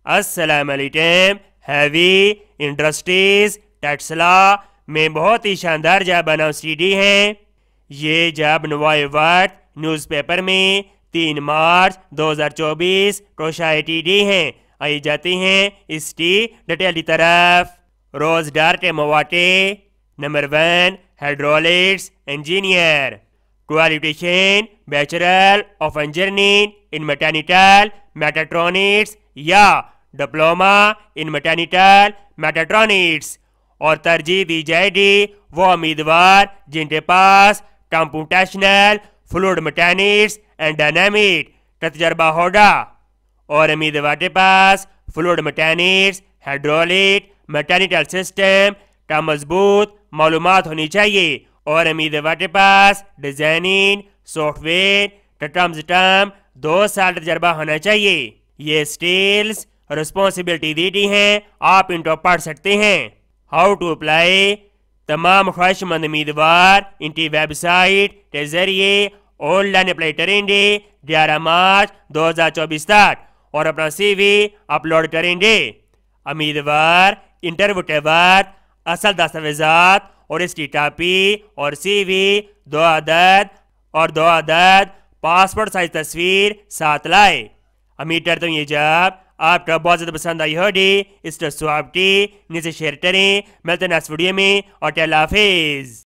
अस्सलाम वालेकुम। Heavy industries Taxila में बहुत ही शानदार जॉब अनाउंस डी है। ये जॉब नवाब न्यूज़पेपर में 3 मार्च 2024 को शाये डी है। आई जाती हैं इसकी डिटेल की तरफ। रोजगार के मौके number 1 hydraulics engineer, qualification bachelor of engineering in mechanical mechatronics या डिप्लोमा इन मैकेनिकल मैकेट्रॉनिक्स, और तरजीह दी जाएगी वो उम्मीदवार जिनके पास computational fluid mechanics and dynamic का तजर्बा होगा, और उम्मीदवार के पास fluid mechanics hydraulic mechanical system का मजबूत मालूमात होनी चाहिए, और उम्मीदवार के पास डिजाइनिंग सॉफ्टवेयर का कम से कम 2 साल का तजर्बा होना चाहिए। ये स्किल्स रिस्पॉन्सिबिलिटी दी गई हैं, आप इनको पढ़ सकते हैं। हाउ टू अप्लाई, तमाम ख्वाहिशमंद उम्मीदवार इनकी वेबसाइट के जरिए ऑनलाइन अप्लाई करेंगे 11 मार्च 2024 तक, और अपना CV अपलोड करेंगे। उम्मीदवार इंटरव्यू के बाद असल दस्तावेजात और इसकी कॉपी और CV 2 अदद और 2 अदद पासपोर्ट साइज तस्वीर साथ लाए। उम्मीद करता हूँ ये जॉब आपका बहुत ज़्यादा पसंद आई होगी। इस स्वाब की नीचे शेयर करें। मिलते हैं नेक्स्ट वीडियो में, और अल्लाह हाफिज़।